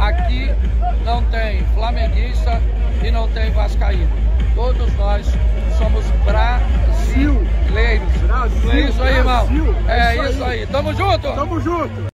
aqui não tem flamenguista e não tem vascaíno. Todos nós somos brasileiros. Brasil, É isso aí, irmão. Brasil, É isso aí. Tamo junto. Tamo junto.